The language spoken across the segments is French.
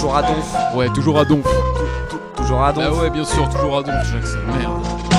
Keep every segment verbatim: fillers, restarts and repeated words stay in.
toujours à Donf. Ouais, toujours à Donf. Toujours à Donf. Ah ouais, bien sûr, toujours à Donf, Jackson. Merde.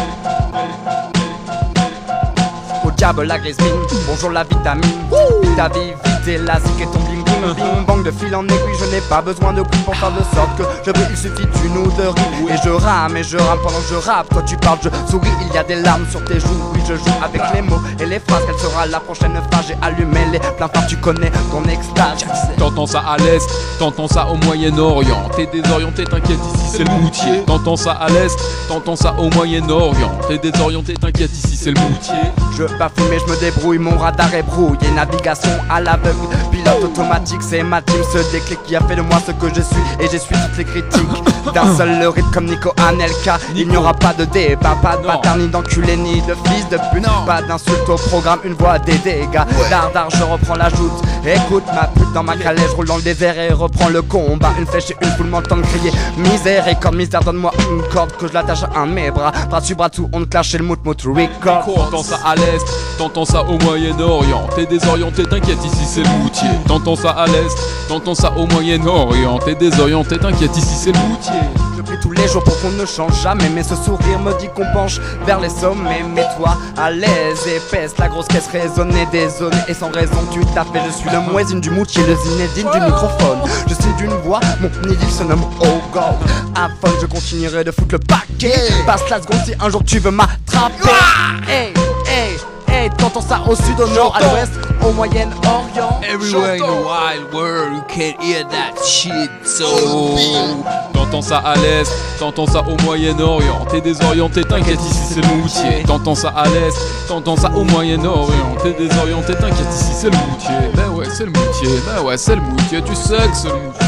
Au diable la grismine, bonjour la vitamine. Ta vie vite et la zik et ton bling bling bing bang de fil en aiguille. Je n'ai pas besoin de coups pour faire de sorte que je brille, il suffit d'une ou de rire. Et je rame et je rame pendant que je rappe. Toi tu parles, je souris, il y a des larmes sur tes joues. Oui je joue avec les mots et les phrases. Quelle sera la prochaine phase? J'ai allumé les plein phare, tu connais ton extase. T'entends ça à l'est, t'entends ça au Moyen-Orient. T'es désorienté, t'inquiète, ici c'est le Moutier. T'entends ça à l'est, t'entends ça au Moyen-Orient. T'es désorienté, t'inquiète, ici c'est le Moutier. Je bafoue mais je me débrouille, mon radar est brouillé. Navigation à l'aveugle, pilote automatique. C'est ma team, ce déclic qui a fait de moi ce que je suis. Et j'essuie toutes les critiques d'un seul le rythme comme Nico Anelka. Il n'y aura pas de débat, pas de bâtard, ni d'enculé, ni de fils de pute. Non. Pas d'insulte au programme, une voix des dégâts. Ouais. Dar dar, je reprends la joute. Écoute ma pute dans ma calèche, roule dans le désert et reprends le combat. Une flèche et une foule m'entendent crier misère. Et comme misère, donne-moi une corde que je l'attache à un de mes bras. Bras dessus, bras dessous, on te clash et le mout mout record. T'entends ça à l'est, t'entends ça au Moyen-Orient. T'es désorienté, t'inquiète, ici c'est le Moutier. T'entends ça à l'est, t'entends ça au Moyen-Orient. T'es désorienté, t'inquiète, ici c'est le Moutier. Je prie tous les jours pour qu'on ne change jamais, mais ce sourire me dit qu'on penche vers les sommets. Mets-toi à l'aise, épaisse, la grosse caisse résonnée, dézonée et sans raison tu t'as fait. Je suis le muezzin du Moutier, le Zinedine du microphone. Je signe d'une voix, mon idylle se nomme Oh God. Afin je continuerai de foutre le paquet. Passe la seconde si un jour tu veux m'attraper. Hey, hey, hey, t'entends ça au sud, au nord, à l'ouest, au Moyen-Orient. Everywhere in the wild world, you can't hear that shit, so. T'entends ça à l'est, t'entends ça au Moyen-Orient. T'es désorienté, t'inquiète, ici c'est le Moutier. T'entends ça à l'est, t'entends ça au Moyen-Orient. T'es désorienté, t'inquiète, ici c'est le Moutier. Ben ouais, c'est le Moutier, ben ouais, c'est le Moutier. Tu sais que c'est le Moutier.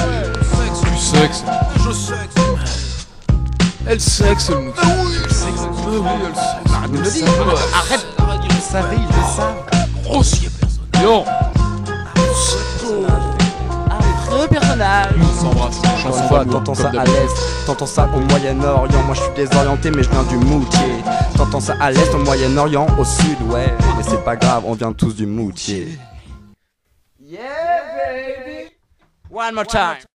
Tu sais que c'est. Je sais que c'est. Elle sait que c'est le Moutier. Ben oui, elle sait que c'est le Moutier. Ben oui, elle sait. Arrête de le dire. Arrête. Ils le savaient, ils le savent. Grossier personne. Yo. Le personnage. On s'embrasse. Chanson Toi, d'amour, t'entends comme ça à d'habitude. l'est, t'entends ça au Moyen-Orient. Moi je suis désorienté mais je viens du Moutier. T'entends ça à l'est, au Moyen-Orient, au sud, ouais. Mais c'est pas grave, on vient tous du Moutier. Yeah baby. One more time.